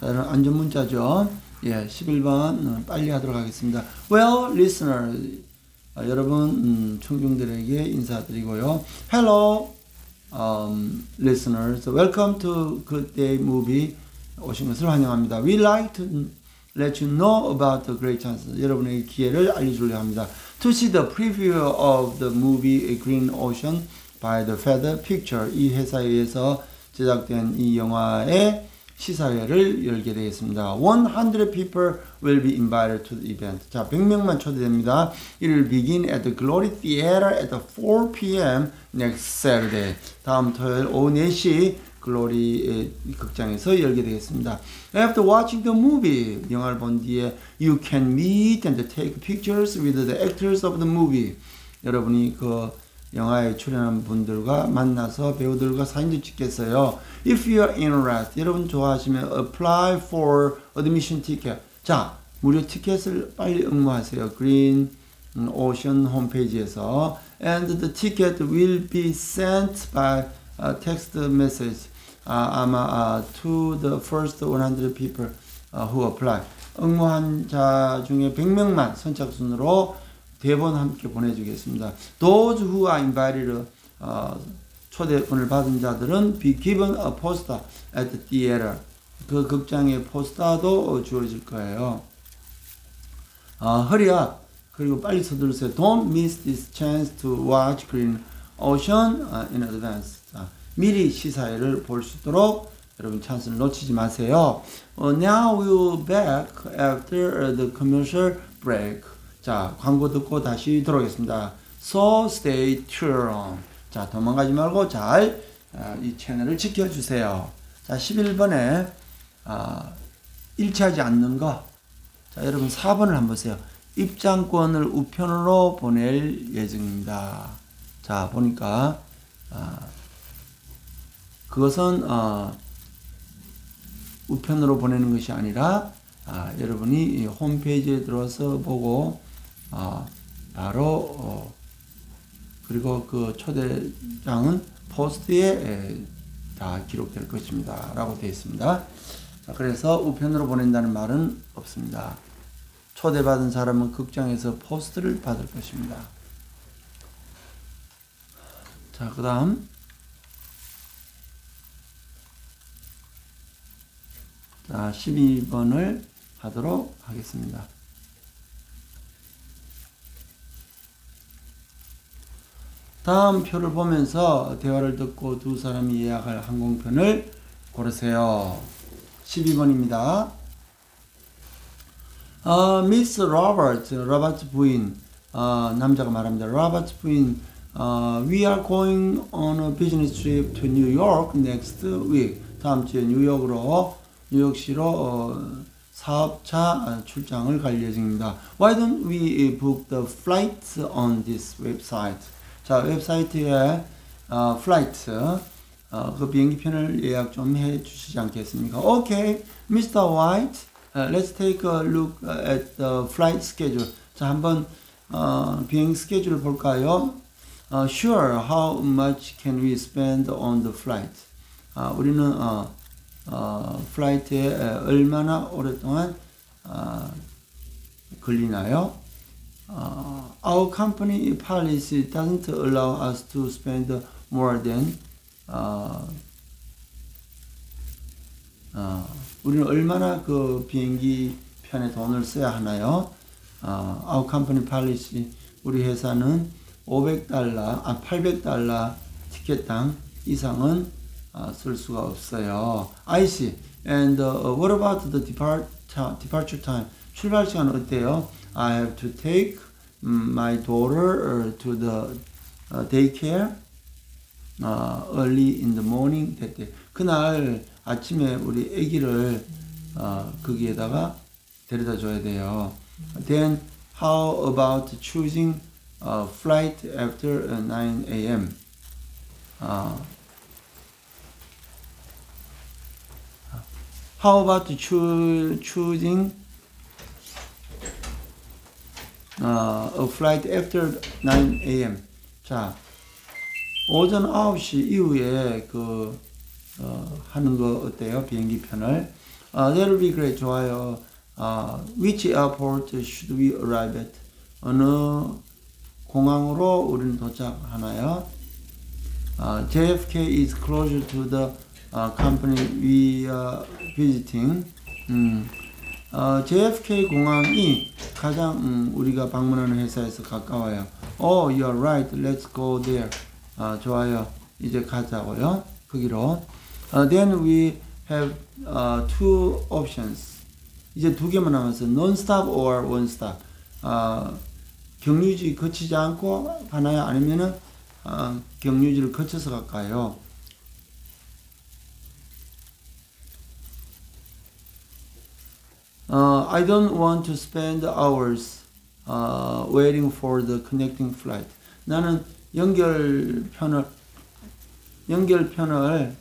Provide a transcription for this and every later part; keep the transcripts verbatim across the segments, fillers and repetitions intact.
자, 이런 안전 문자죠. 예, 십일 번 빨리 하도록 하겠습니다. Well, listener, 아, 여러분 음, 청중들에게 인사드리고요. Hello, um, listeners. Welcome to Good Day Movie 오신 것을 환영합니다. We like to let you know about the great chance. 여러분에게 기회를 알려주려 합니다. To see the preview of the movie Green Ocean by the Feather Picture. 이 회사에 의해서 제작된 이 영화의 시사회를 열게 되겠습니다. one hundred people will be invited to the event. 자, 백 명만 초대됩니다. It will begin at the Glory Theater at four p.m. next Saturday. 다음 토요일 오후 네 시 글로리 극장에서 열게 되겠습니다. After watching the movie, 영화를 본 뒤에 you can meet and take pictures with the actors of the movie. 여러분이 그 영화에 출연한 분들과 만나서 배우들과 사진도 찍겠어요. If you are interested, 여러분 좋아하시면 apply for admission ticket. 자, 무료 티켓을 빨리 응모하세요. Green Ocean 홈페이지에서. And the ticket will be sent by uh, text message. 아, 아마 uh, to the first one hundred people uh, who apply. 응모한 자 중에 백 명만 선착순으로 대본 함께 보내주겠습니다. Those who are invited, uh, 초대권을 받은 자들은 be given a poster at the theater. 그 극장의 포스터도 주어질 거예요. Uh, hurry up. 그리고 빨리 서두르세요. Don't miss this chance to watch Green Ocean uh, in advance. 자, 미리 시사회를 볼 수 있도록 여러분 찬스를 놓치지 마세요. Uh, now we'll back after the commercial break. 자, 광고 듣고 다시 들어오겠습니다. So stay tuned. 자, 도망가지 말고 잘 이 채널을 지켜주세요. 자, 십일 번에 아, 일치하지 않는 거. 자, 여러분 사 번을 한번 보세요. 입장권을 우편으로 보낼 예정입니다. 자, 보니까 아, 그것은 어, 우편으로 보내는 것이 아니라 아, 여러분이 이 홈페이지에 들어서 보고 아, 바로 어, 그리고 그 초대장은 포스트에 에, 다 기록될 것입니다. 라고 되어 있습니다. 자, 그래서 우편으로 보낸다는 말은 없습니다. 초대받은 사람은 극장에서 포스트를 받을 것입니다. 자, 그 다음 자, 십이 번을 하도록 하겠습니다. 다음 표를 보면서 대화를 듣고 두 사람이 예약할 항공편을 고르세요. 십이 번입니다. 어, 미스 로버트, 로버트 부인, 어, 남자가 말합니다. 로버트 부인, 어, we are going on a business trip to New York next week. 다음 주에 뉴욕으로, 뉴욕시로 어, 사업차 출장을 갈 예정입니다. Why don't we book the flights on this website? 자, 웹사이트에 어, flight, 어, 그 비행기편을 예약 좀 해 주시지 않겠습니까? Okay, 미스터 White, uh, let's take a look at the flight schedule. 자, 한번 어, 비행 스케줄을 볼까요? Uh, sure, how much can we spend on the flight? 아, 우리는 어, 어, 플라이트에 얼마나 오랫동안 어, 걸리나요? Uh, our company policy doesn't allow us to spend more than uh, uh, 우리는 얼마나 그 비행기 편에 돈을 써야 하나요? Uh, our company policy 우리 회사는 오백 달러, 아 팔백 달러 티켓당 이상은 uh, 쓸 수가 없어요. I see. And uh, what about the depart departure time? 출발 시간은 어때요? I have to take my daughter to the daycare uh, early in the morning that day. 그날 아침에 우리 아기를 uh, 거기에다가 데려다 줘야 돼요. Then how about choosing a flight after nine a.m. Uh, how about choo choosing Uh, a flight after nine a.m. 자, 오전 아홉 시 이후에 그 어, 하는 거 어때요? 비행기 편을 Uh, that will be great. 좋아요. Uh, which airport should we arrive at? 어느 공항으로 우리는 도착하나요? Uh, J F K is closer to the uh, company we are visiting. 음, 어, J F K 공항이 가장 음, 우리가 방문하는 회사에서 가까워요. Oh, you're right. Let's go there. 아, 좋아요. 이제 가자고요. 거기로. Uh, then we have uh, two options. 이제 두 개만 남았어요. Non-stop or one-stop. 어, 경유지 거치지 않고 가나요? 아니면은 어, 경유지를 거쳐서 갈까요? Uh, I don't want to spend hours uh, waiting for the connecting flight. 나는 연결편을 연결편을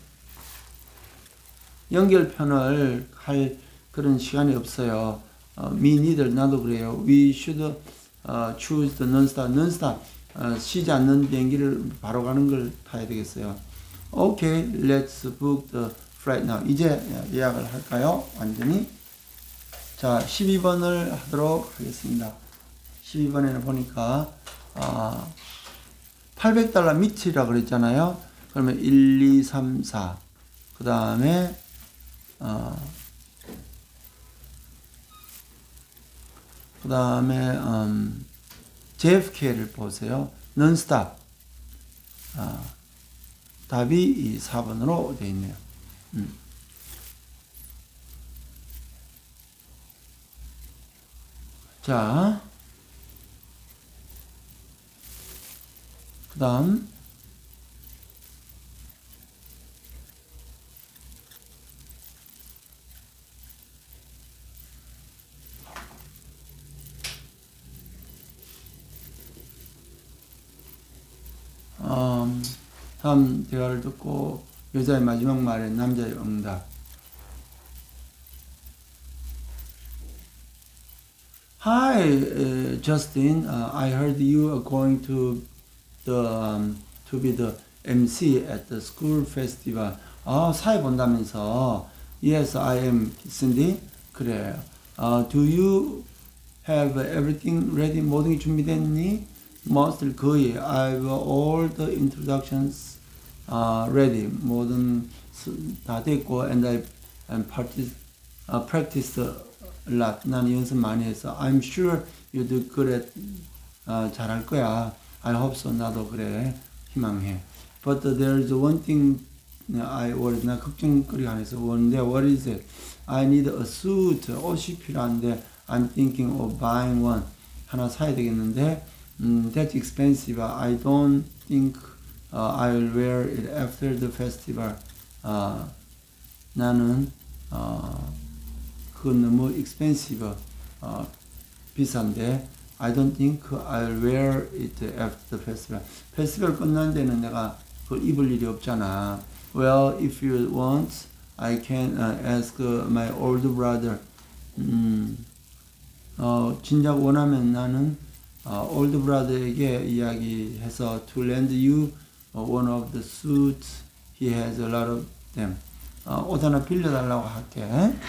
연결편을 할 그런 시간이 없어요. Uh, me neither. 나도 그래요. We should uh, choose the non-stop. non-stop. Uh, 쉬지 않는 비행기를 바로 가는 걸 타야 되겠어요. Okay, let's book the flight now. 이제 예약을 할까요? 완전히. 자, 십이 번을 하도록 하겠습니다. 십이 번에는 보니까 아, 팔백 달러 밑이라 그랬잖아요. 그러면 일, 이, 삼, 사. 그 다음에 어, 그 다음에 음, J F K를 보세요. non-stop. 아, 답이 이 사 번으로 되어 있네요. 음. 자, 그 다음, 음, 다음 대화를 듣고 여자의 마지막 말에 남자의 응답. Hi, uh, Justin. Uh, I heard you are going to the um, to be the M C at the school festival. 아, 사회 본다면서. Yes, I am, Cindy. 그래. Uh, do you have everything ready? 모든 게 준비됐니? Most 거의. I've all the introductions uh, ready. 모든 다 됐고, and I and practice uh, practiced a lot. 난 연습 많이 했어. I'm sure you do good at. 어, 잘할 거야. I hope so. 나도 그래. 희망해. But there is one thing I worry. 나 걱정거리가 하나 있어. 원데 what is it? I need a suit. 옷이 필요한데 I'm thinking of buying one. 하나 사야 되겠는데 um, that's expensive. I don't think uh, I'll wear it after the festival. 어, 나는 어, 그건 너무 expensive. 어, 비싼데 I don't think I'll wear it after the festival. 페스티벌 끝난 데는 내가 그걸 입을 일이 없잖아. Well, if you want, I can uh, ask uh, my older brother. 음, 어, 진작 원하면 나는 어, older brother에게 이야기해서 to lend you uh, one of the suits. He has a lot of them. 어, 옷 하나 빌려달라고 할게.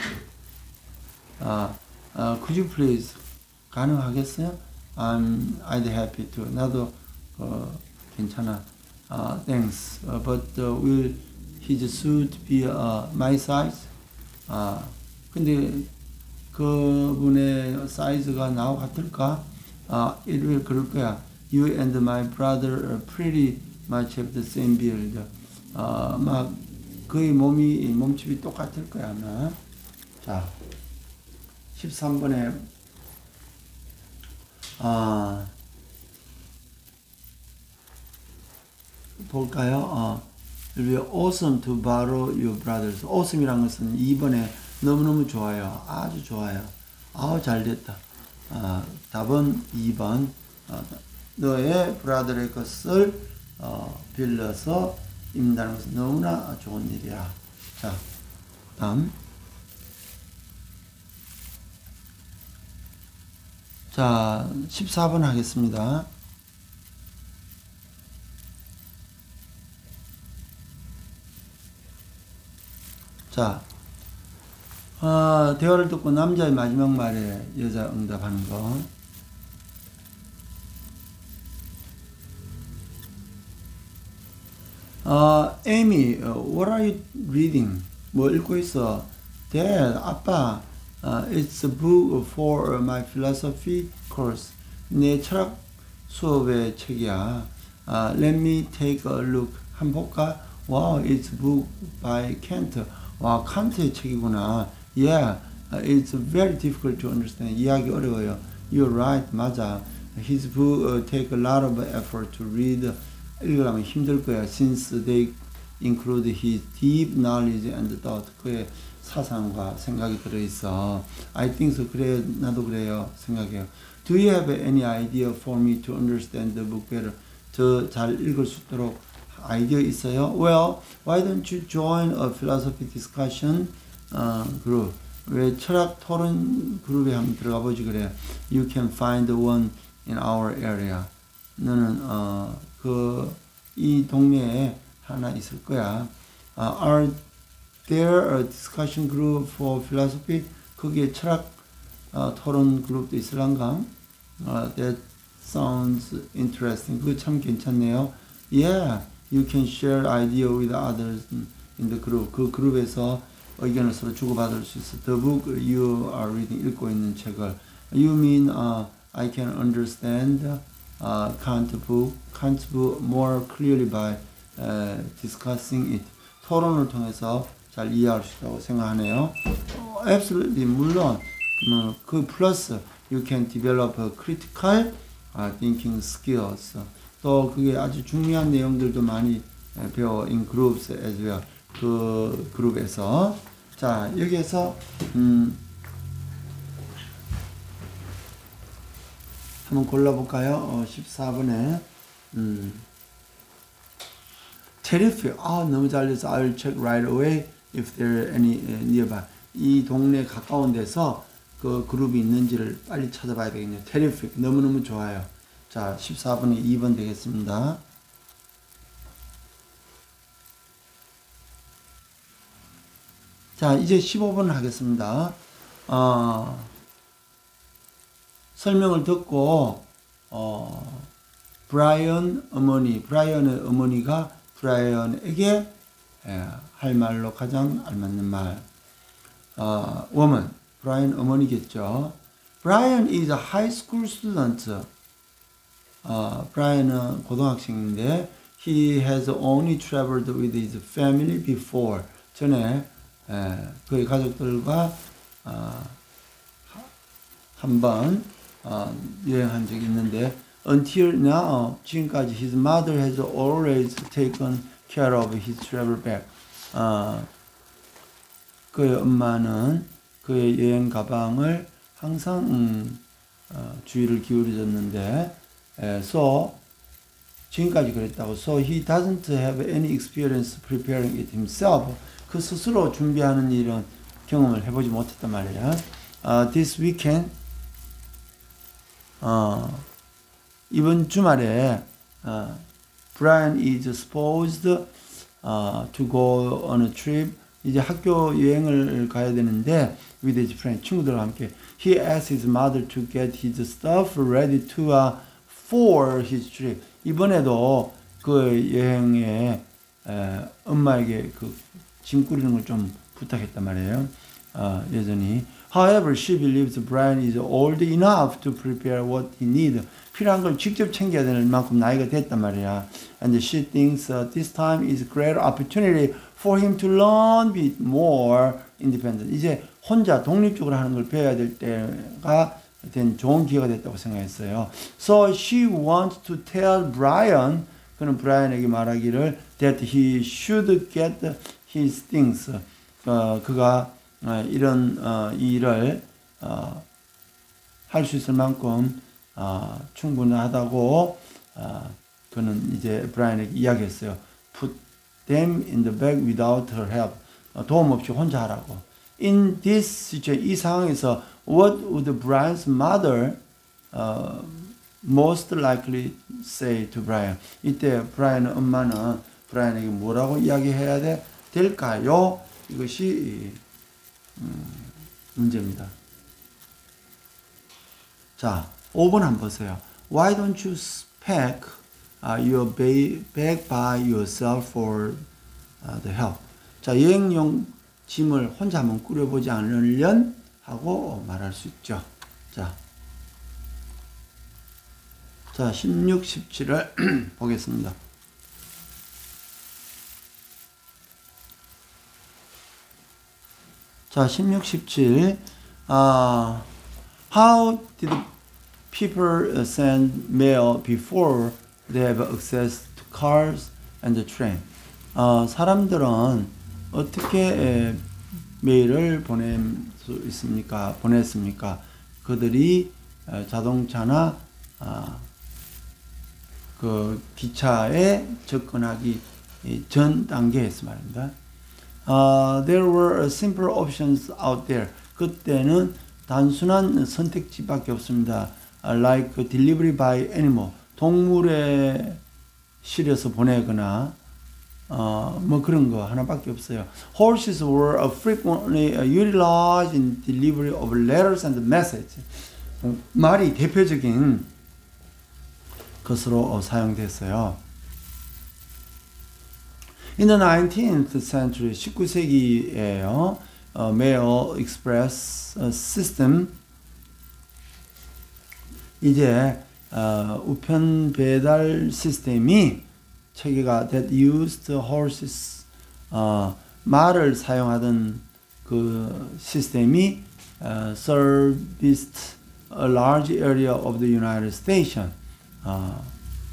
어, 어, could you please? 가능하겠어요? I'm, I'd happy to. 나도 어, 괜찮아. Uh, thanks. Uh, but uh, will his suit be uh, my size? 아, 근데 그분의 사이즈가 나와 같을까? 아, it will 그럴 거야. You and my brother pretty much have the same build. 아, 막 거의 몸이 몸집이 똑같을 거야 아마. 자, 십삼 번에 아, 볼까요? 어, It will be awesome to borrow your brothers. awesome이란 것은 이 번에 너무너무 좋아요. 아주 좋아요. 아우, 잘 됐다. 어, 답은 이 번. 어, 너의 브라더의 것을 어, 빌려서 입는다는 것은 너무나 좋은 일이야. 자, 다음. 자, 십사 번 하겠습니다. 자, 아, 대화를 듣고 남자의 마지막 말에 여자 응답하는 거. 아, Amy, what are you reading? 뭐 읽고 있어? Dad, 아빠, uh, it's a book for my philosophy course. 내 철학 수업의 책이야. Uh, let me take a look. 한번 볼까? Wow, it's a book by Kant. 와, 칸트의 책이구나. Yeah, it's very difficult to understand. 이해하기 어려워요. You're right, 맞아. His book uh, take a lot of effort to read. 읽으려면 힘들 거야. Since they include his deep knowledge and thought. 그의 사상과 생각이 들어있어. I think so. 그래, 나도 그래요. 생각해요. Do you have any idea for me to understand the book better? 더 잘 읽을 수 있도록 아이디어 있어요? Well, why don't you join a philosophy discussion uh, group? 왜 철학 토론 그룹에 한번 들어가 보지 그래. You can find one in our area. 너는 어, 그 이 동네에 하나 있을 거야. Uh, are there a discussion group for philosophy? 거기에 철학 어, 토론 그룹도 있을란가? Uh, that sounds interesting. 그거 참 괜찮네요. Yeah, you can share idea with others in the group. 그 그룹에서 의견을 서로 주고받을 수 있어. The book you are reading, 읽고 있는 책을. You mean uh, I can understand uh, Kant book, Kant book more clearly by uh, discussing it. 토론을 통해서 잘 이해할 수 있다고 생각하네요. Oh, absolutely, 물론 뭐, 그 플러스 you can develop a critical uh, thinking skills. 또 그게 아주 중요한 내용들도 많이 배워 in groups as well. 그 그룹에서 자 여기에서 음 한번 골라볼까요? 어, 십사 번에 음 terrific. 아 너무 잘돼서 I'll check right away if there are any nearby. 이 동네 가까운 데서 그 그룹이 있는지를 빨리 찾아봐야 되겠네요. terrific. 너무너무 좋아요. 자 십사 번에 이 번 되겠습니다. 자, 이제 십오 번 하겠습니다. 어, 설명을 듣고, 어, 브라이언 어머니, 브라이언의 어머니가 브라이언에게 예, 할 말로 가장 알맞는 말. 어, woman, 브라이언 어머니겠죠. Brian is a high school student. 어, 브라이언은 고등학생인데, he has only traveled with his family before. 전에 예, 그의 가족들과 어, 한번 어, 여행한 적이 있는데 until now 지금까지 his mother has always taken care of his travel bag. 어, 그의 엄마는 그의 여행 가방을 항상 음, 어, 주의를 기울여줬는데 예, so 지금까지 그랬다고. So he doesn't have any experience preparing it himself. 그 스스로 준비하는 일은 경험을 해보지 못했단 말이야. Uh, this weekend, uh, 이번 주말에 uh, Brian is supposed uh, to go on a trip. 이제 학교 여행을 가야 되는데 with his friend, 친구들과 함께. He asked his mother to get his stuff ready to uh, for his trip. 이번에도 그 여행에 에, 엄마에게 그 짐 꾸리는 걸 좀 부탁했단 말이에요. 어, 여전히. However, she believes Brian is old enough to prepare what he needs. 필요한 걸 직접 챙겨야 될 만큼 나이가 됐단 말이야. And she thinks uh, this time is a great opportunity for him to learn a bit more independent. 이제 혼자 독립적으로 하는 걸 배워야 될 때가 된 좋은 기회가 됐다고 생각했어요. So she wants to tell Brian, 그는 브라이언에게 말하기를 that he should get his things. 어, 그가 어, 이런 어, 이 일을 어, 할 수 있을 만큼 어, 충분하다고 어, 그는 이제 브라이언에게 이야기했어요. Put them in the bag without her help. 어, 도움 없이 혼자 하라고. In this situation, 이 상황에서 what would Brian's mother uh, most likely say to Brian? 이때 브라이언의 엄마는 브라이언에게 뭐라고 이야기해야 돼? 될까요? 이것이 음, 문제입니다. 자, 오 번 한번 보세요. Why don't you pack uh, your bag by yourself for uh, the help? 자, 여행용 짐을 혼자 한번 꾸려보지 않으련 하고 말할 수 있죠. 자, 자 십육, 십칠을 보겠습니다. 자, 십육, 십칠. uh, How did people send mail before they have access to cars and the train? 어, 사람들은 어떻게 에, 메일을 보낼 수 있습니까? 보냈습니까? 그들이 에, 자동차나 아, 그 기차에 접근하기 전 단계에서 말입니다. Uh, there were simple options out there. 그때는 단순한 선택지밖에 없습니다. Uh, like delivery by animal. 동물에 실어서 보내거나 어, 뭐 그런 거 하나밖에 없어요. Horses were frequently utilized in delivery of letters and messages. 어, 말이 대표적인 것으로 어, 사용됐어요. In the nineteenth century, 십구 세기에요. 어, mail express system 이제 어, 우편 배달 시스템이 체계가 that used horses 어, 말을 사용하던 그 시스템이 어, serviced a large area of the United States. 어,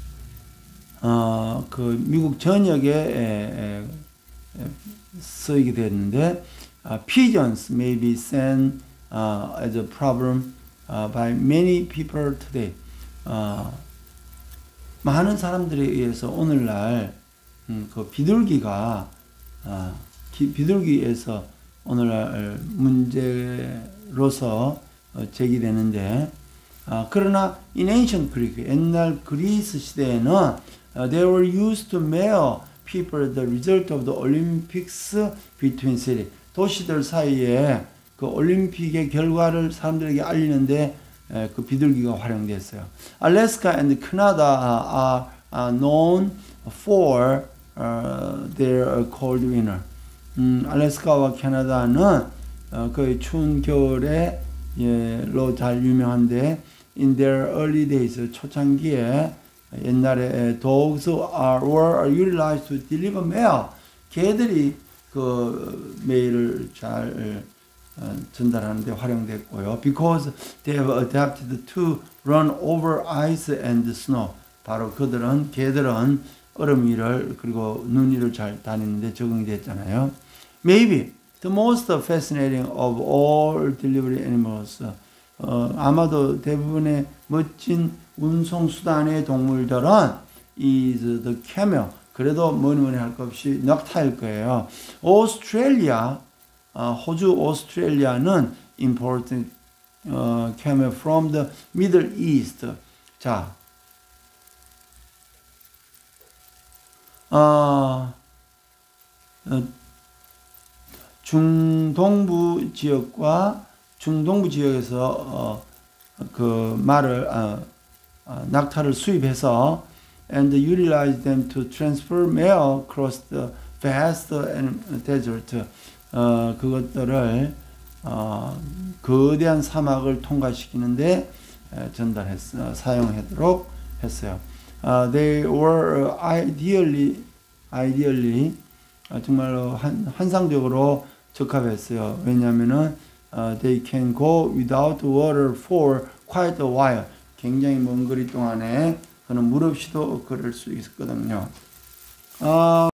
어, 그 미국 전역에 에, 에, 쓰이게 됐는데 uh, pigeons may be sent uh, as a problem uh, by many people today. 어, 많은 사람들에 의해서 오늘날 음, 그 비둘기가 어, 기, 비둘기에서 오늘날 문제로서 어, 제기되는데 어, 그러나 in ancient Greek 옛날 그리스 시대에는 uh, they were used to mail people the result of the Olympics between cities. 도시들 사이에 그 올림픽의 결과를 사람들에게 알리는데 에, 그 비둘기가 활용됐어요. Alaska and Canada are, are known for uh, their cold winter. 음, 알래스카와 캐나다는 어, 거의 추운 겨울에 예로 잘 유명한데 in their early days 초창기에 옛날에 dogs are, were utilized to deliver mail. 개들이 그 메일을 잘 어, 전달하는데 활용됐고요. Because they have adapted to run over ice and snow. 바로 그들은 개들은 얼음 위를 그리고 눈 위를 잘 다니는데 적응이 됐잖아요. Maybe the most fascinating of all delivery animals. 어, 아마도 대부분의 멋진 운송 수단의 동물들은 is the camel. 그래도 뭐니 뭐니 할 것 없이 낙타일 거예요. 오스트레일리아, 어, 호주 오스트레일리아는 imported 어, camel from the Middle East. 자, 어, 어, 중동부 지역과 중동부 지역에서 어, 그 말을 어, 어, 낙타를 수입해서 and utilize them to transfer mail across the vast desert. 어, 그것들을 어, 거대한 사막을 통과시키는데 에, 전달했 어, 사용하도록 했어요. Uh, they were ideally ideally 어, 정말로 한, 환상적으로 적합했어요. 왜냐하면은 uh, they can go without water for quite a while. 굉장히 먼 거리 동안에 그는 물 없이도 걸을 수 있었거든요. 어,